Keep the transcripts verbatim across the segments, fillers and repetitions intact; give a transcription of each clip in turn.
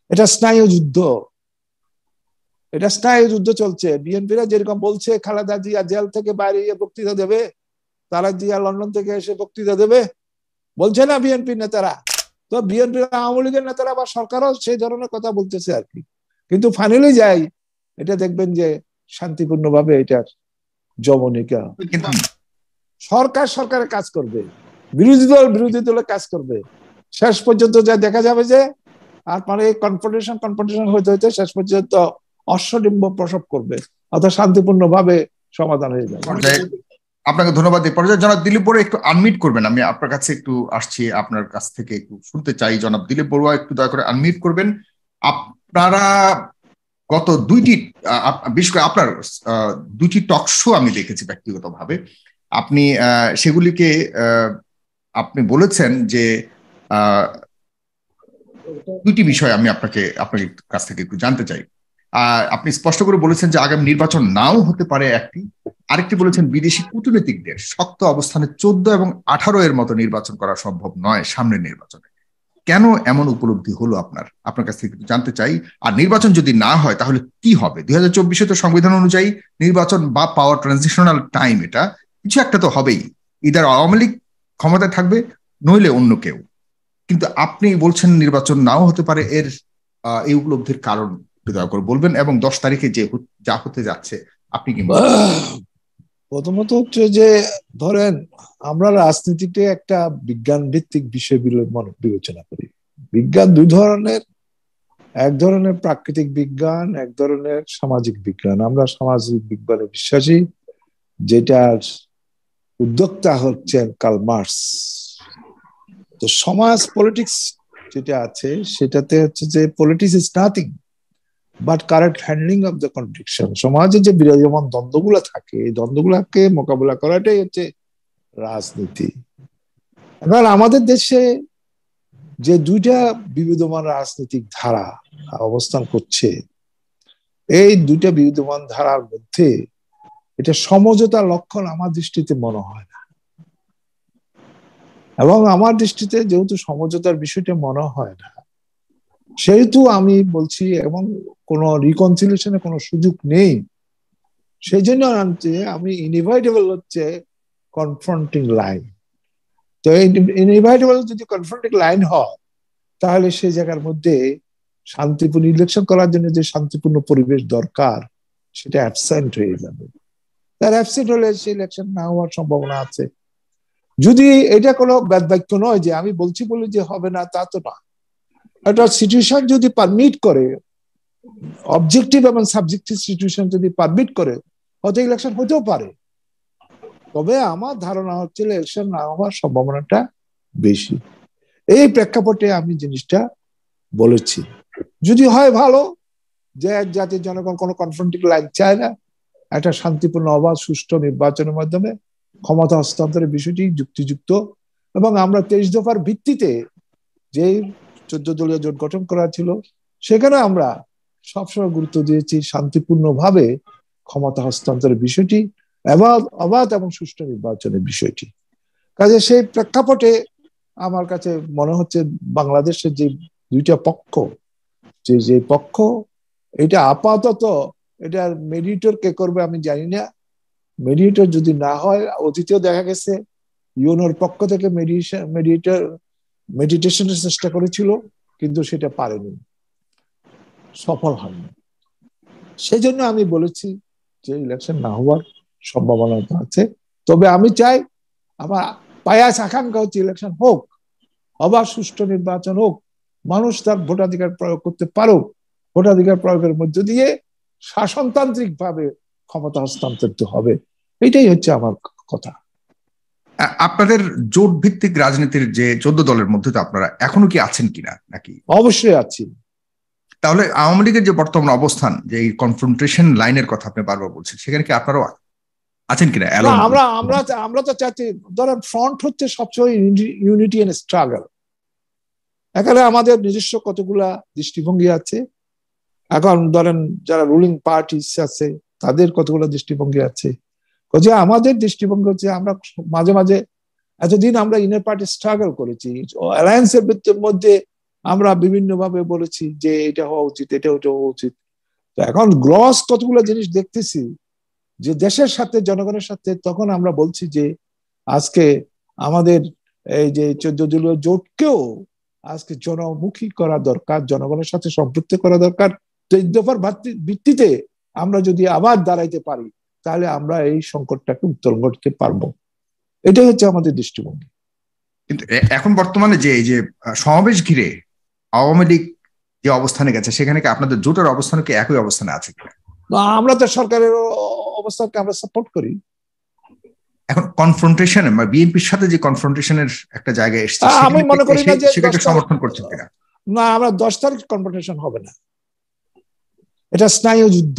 এটা স্নায়ু যুদ্ধ, এটা স্নায়ু যুদ্ধ চলছে। বিএনপিরা যেরকম বলছে খালেদা জিয়া জেল থেকে বাইরে গিয়ে বক্তৃতা দেবে, তারা জিয়া লন্ডন থেকে এসে বক্তৃতা দেবে, বলছে না বিএনপি নেতারা। তো বিএনপি আওয়ামী লীগের নেতারা বা সরকারও সেই ধরনের কথা বলতেছে আর কি। কিন্তু ফাইনালি যাই, এটা দেখবেন যে শান্তিপূর্ণভাবে এটার জবনিকা। সরকার সরকারের কাজ করবে, বিরোধী দল বিরোধী দলের কাজ করবে, শেষ পর্যন্ত যা দেখা যাবে যে আর মানে কনফ্রন্টেশন কনফ্রন্টেশন হইতে হইতে শেষ পর্যন্ত অশ্বডিম্ব প্রসব করবে, অর্থাৎ শান্তিপূর্ণভাবে সমাধান হয়ে যাবে। আপনাকে ধন্যবাদ। এই পর্যায়ে জনাব দিলীপ বড়ুয়া একটু আনমিউট করবেন, আমি আপনার কাছে একটু আসছি, আপনার কাছ থেকে একটু শুনতে চাই। জনাব দিলীপ বড়ুয়া একটু দয়া করে আনমিউট করবেন। আপনারা গত দুইটি বিশেষ করে আপনার দুইটি টক শো আমি দেখেছি ব্যক্তিগতভাবে, আপনি সেগুলিকে আপনি বলেছেন যে দুইটি বিষয় আমি আপনাকে আপনার কাছ থেকে একটু জানতে চাই। আহ আপনি স্পষ্ট করে বলেছেন যে আগামী নির্বাচন নাও হতে পারে একটি, আরেকটি বলেছেন বিদেশি কূটনীতিকদের শক্ত অবস্থানে চোদ্দ এবং আঠারো এর মতো নির্বাচন করা সম্ভব নয় সামনের নির্বাচনে। কেন এমন উপলব্ধি হলো আপনার আপনার কাছ থেকে জানতে চাই। আর নির্বাচন যদি না হয় তাহলে কি হবে? দুই হাজার চব্বিশে তো সংবিধান অনুযায়ী নির্বাচন বা পাওয়ার ট্রানজিশনাল টাইম, এটা কিছু একটা তো হবেই, ইদার আওয়ামী লীগ ক্ষমতায় থাকবে নইলে অন্য কেউ। কিন্তু আপনি বলছেন নির্বাচন নাও হতে পারে, এর এই উপলব্ধির কারণ দয়া করে বলবেন, এবং দশ তারিখে যে যা হতে যাচ্ছে আপনি কি? প্রথমত হচ্ছে যে ধরেন আমরা রাজনীতিতে একটা বিজ্ঞান ভিত্তিক বিষয় বিবেচনা করি। বিজ্ঞান দুই ধরনের, এক ধরনের প্রাকৃতিক বিজ্ঞান, এক ধরনের সামাজিক বিজ্ঞান। আমরা সামাজিক বিজ্ঞানে বিশ্বাসী, যেটার উদ্যোক্তা হচ্ছেন কার্ল মার্কস। তো সমাজ পলিটিক্স যেটা আছে সেটাতে হচ্ছে যে politics is nothing but correct handling of the contradiction. সমাজে যে বিরাজমান দ্বন্দ্বগুলো থাকে, এই দ্বন্দ্বগুলোকে মোকাবিলা করাটাই হচ্ছে রাজনীতি। এখন আমাদের দেশে যে দুইটা বিবিধমান রাজনৈতিক ধারা অবস্থান করছে, এই দুইটা বিবিধমান ধারার মধ্যে এটা সমঝোতার লক্ষণ আমার দৃষ্টিতে মনে হয় না। এবং আমার দৃষ্টিতে যেহেতু সমঝোতার বিষয়টা মনে হয় না, সেহেতু আমি বলছি এবং কোনো রিকনসিলিয়েশনের কোনো সুযোগ নেই। সেই জন্য আনছে আমি ইনএভিটেবল হচ্ছে কনফ্রন্টিং লাইন। তো ইনএভিটেবল যদি কনফ্রন্টিং লাইন হয়, তাহলে সেই জায়গার মধ্যে শান্তিপূর্ণ ইলেকশন করার জন্য যে শান্তিপূর্ণ পরিবেশ দরকার সেটা অ্যাবসেন্ট হয়ে যাবে। তার অ্যাবসেন্ট হলে সেই ইলেকশন না হওয়ার সম্ভাবনা আছে। যদি এটা কোনো বেদবাক্য নয় যে আমি বলছি বলে যে হবে না, তা তো না। একটা সিচুয়েশন যদি পারমিট করে, অবজেক্টিভ এবং সাবজেক্টিভ সিচুয়েশন যদি পারমিট করে, হয়তো ইলেকশন হতেও পারে। তবে আমার ধারণা হচ্ছে ইলেকশন না হওয়ার সম্ভাবনাটা বেশি। এই প্রেক্ষাপটে আমি জিনিসটা বলেছি। যদি হয় ভালো, যে এক জাতির জনগণ কোনো কনফ্রন্টিং লাইন চায় না, একটা শান্তিপূর্ণ অবাধ সুষ্ঠু নির্বাচনের মাধ্যমে ক্ষমতা হস্তান্তরের বিষয়টি যুক্তিযুক্ত, এবং আমরা তেইশ দফার ভিত্তিতে যে চোদ্দ দলীয় জোট গঠন করা ছিল সেখানে আমরা সবসময় গুরুত্ব দিয়েছি শান্তিপূর্ণভাবে ক্ষমতা হস্তান্তরের বিষয়টি, অবাধ অবাধ এবং সুষ্ঠু নির্বাচনের বিষয়টি। কাজে সেই প্রেক্ষাপটে আমার কাছে মনে হচ্ছে বাংলাদেশের যে দুইটা পক্ষ, যে যে পক্ষ এটা আপাতত এটার মেডিয়েটর কে করবে আমি জানি না। মেডিয়েটর যদি না হয়, অতীতেও দেখা গেছে ইউনোর পক্ষ থেকে মেডিয়েশন মেডিয়েটর মেডিটেশনের চেষ্টা করেছিল, কিন্তু সেটা পারেনি, সফল হয়নি। সেই জন্য আমি বলেছি যে ইলেকশন না হওয়ার সম্ভাবনা আছে। তবে আমি চাই, আমার পায়াস আকাঙ্ক্ষা হচ্ছে ইলেকশন হোক, আবার সুষ্ঠু নির্বাচন হোক, মানুষ তার ভোটাধিকার প্রয়োগ করতে পারুক, ভোটাধিকার প্রয়োগের মধ্য দিয়ে শাসনতান্ত্রিক ভাবে ক্ষমতা হস্তান্তরিত হবে। এটাই হচ্ছে আমার কথা। আপনাদের জোট ভিত্তিক রাজনীতির যে চোদ্দ দলের মধ্যে তো আপনারা এখনো কি আছেন কিনা নাকি? অবশ্যই আছি। তাহলে আওয়ামী লীগের যে বর্তমান অবস্থান, যে এই কনফ্রন্টেশন লাইনের কথা আপনি বারবার বলছেন, সেখানে কি আপনারাও আছেন কিনা? আমরা আমরা আমরা তো চাচ্ছি, ধরেন ফ্রন্ট হচ্ছে সবসময় ইউনিটি এন্ড স্ট্রাগল। এখানে আমাদের নিজস্ব কতগুলা দৃষ্টিভঙ্গি আছে। এখন ধরেন যারা রুলিং পার্টি আছে তাদের কতগুলো দৃষ্টিভঙ্গি আছে। যে আমাদের দৃষ্টিভঙ্গি হচ্ছে আমরা মাঝে মাঝে এতদিন আমরা ইনার পার্টি স্ট্রাগল করেছি, অ্যালায়েন্সের মধ্যে আমরা বিভিন্ন ভাবে বলেছি যে এটা হওয়া উচিত, এটা ওটা হওয়া উচিত। তো এখন গ্রস কতগুলো জিনিস দেখতেছি যে দেশের সাথে জনগণের সাথে, তখন আমরা বলছি যে আজকে আমাদের এই যে চোদ্দ দলীয় জোটকেও আজকে জনমুখী করা দরকার, জনগণের সাথে সম্পৃক্ত করা দরকার। তো এই দফার ভিত্তিতে আমরা যদি আবার দাঁড়াইতে পারি তাহলে আমরা এই সংকটটাকে উত্তরণ করতে পারবো। এটাই হচ্ছে আমাদের দৃষ্টিভঙ্গি। কিন্তু এখন বর্তমানে যে এই যে সমাবেশ ঘিরে আওয়ামী লীগ যে অবস্থানে গেছে, সেখানে কি আপনাদের জোটের অবস্থান কি একই অবস্থানে আছে কিনা? আমরা তো সরকারের অবস্থানকে আমরা সাপোর্ট করি। এখন কনফ্রন্টেশন বা বিএনপির সাথে যে কনফ্রন্টেশনের একটা জায়গায় এসেছে, আমি মনে করি না যে সেটাকে সমর্থন করছেন কিনা? না, আমরা দশ তারিখ কনফ্রন্টেশন হবে না। এটা স্নায়ু যুদ্ধ,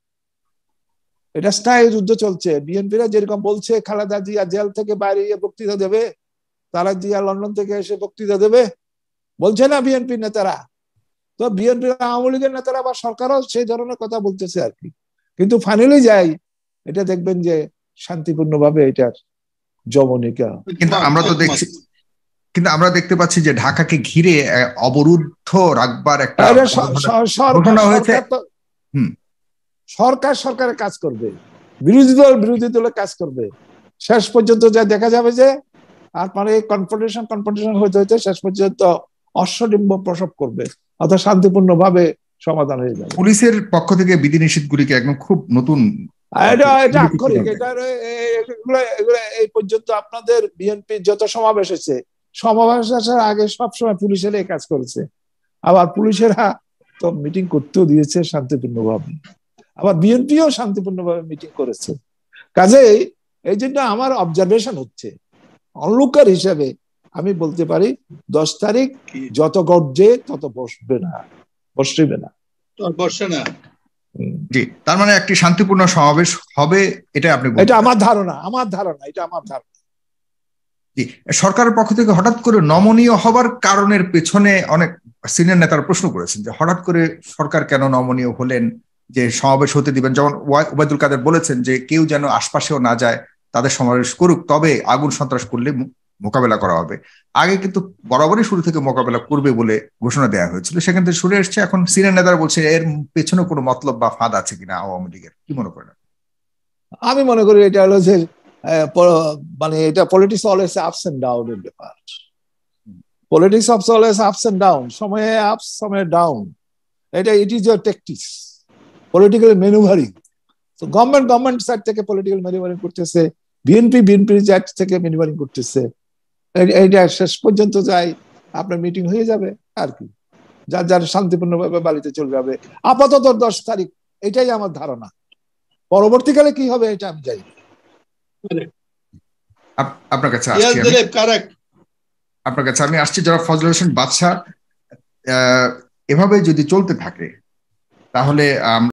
এটা স্নায়ু যুদ্ধ চলছে। বিএনপিরা যেরকম বলছে খালেদা জিয়া জেল থেকে বাইরে গিয়ে বক্তৃতা দেবে, তারা জিয়া লন্ডন থেকে এসে বক্তৃতা দেবে, বলছে না বিএনপির নেতারা। তো বিএনপি আওয়ামী লীগের নেতারা বা সরকারও সেই ধরনের কথা বলতেছে আর কি। কিন্তু ফাইনালি যাই এটা দেখবেন যে শান্তিপূর্ণভাবে এটার জবনিকা। কিন্তু আমরা তো দেখছি, কিন্তু আমরা দেখতে পাচ্ছি যে ঢাকাকে ঘিরে অবরুদ্ধ রাখবার একটা ঘোষণা হয়েছে। সরকার সরকারের কাজ করবে, বিরোধী দল বিরোধী দলের কাজ করবে, শেষ পর্যন্ত যা দেখা যাবে যে আর মানে কনফ্রন্টেশন কনফ্রন্টেশন হইতে হইতে শেষ পর্যন্ত অশ্বডিম্ব প্রসব করবে, অর্থাৎ শান্তিপূর্ণ ভাবে সমাধান হয়ে যাবে। পুলিশের পক্ষ থেকে বিধিনিষেধ গুলিকে একদম খুব নতুন, এটা এটা আক্ষরিক, এটা এই পর্যন্ত আপনাদের বিএনপি যত সমাবেশ হয়েছে, সমাবেশ আসার আগে সবসময় পুলিশের এই কাজ করেছে। আবার পুলিশেরা তো মিটিং করতেও দিয়েছে শান্তিপূর্ণ ভাবে, আবার বিএনপিও শান্তিপূর্ণ ভাবে মিটিং করেছে। কাজেই এই জন্য আমার অবজারভেশন হচ্ছে, অনলুকার হিসেবে আমি বলতে পারি দশ তারিখ যত গর্জে তত বসবে না, বসবে না, বসবে না। জি, তার মানে একটি শান্তিপূর্ণ সমাবেশ হবে, এটা আপনি বলছেন? এটা আমার ধারণা, আমার ধারণা, এটা আমার ধারণা। জি, সরকারের পক্ষ থেকে হঠাৎ করে নমনীয় হবার কারণের পেছনে অনেক সিনিয়র নেতারা প্রশ্ন করেছেন যে হঠাৎ করে সরকার কেন নমনীয় হলেন, যে সমাবেশ হতে দিবেন। যেমন ওবায়দুল কাদের বলেছেন যে কেউ যেন আশপাশেও না যায়, তাদের সমাবেশ করুক, তবে আগুন সন্ত্রাস করলে মোকাবেলা করা হবে। আগে কিন্তু বরাবরই শুরু থেকে মোকাবেলা করবে বলে ঘোষণা দেওয়া হয়েছিল, সেখান থেকে সরে এসছে। এখন সিনিয়র নেতারা বলছে এর পেছনে কোনো মতলব বা ফাঁদ আছে কিনা আওয়ামী লীগের, কি মনে করেন? আমি মনে করি এটা হলো যে মানে এটা politics always ups and down এর ব্যাপার। Politics of always ups and down, সময়ে আপস সময়ে ডাউন। এটা it is your tactics, political manoeuvring. তো গভর্নমেন্ট গভর্নমেন্ট সাইড থেকে পলিটিক্যাল ম্যানুভারিং করতেছে, বিএনপি বিএনপির সাইড থেকে ম্যানুভারিং করতেছে। এইটা শেষ পর্যন্ত যাই আপনার মিটিং হয়ে যাবে আর কি, যার যার শান্তিপূর্ণভাবে বাড়িতে চলে যাবে। আপাতত দশ তারিখ, এটাই আমার ধারণা। পরবর্তীকালে কি হবে এটা আমি জানি। আপনার কাছে আসছি আপনার কাছে আমি আসছি যারা ফজলুল হোসেন বাদশা, এভাবে যদি চলতে থাকে তাহলে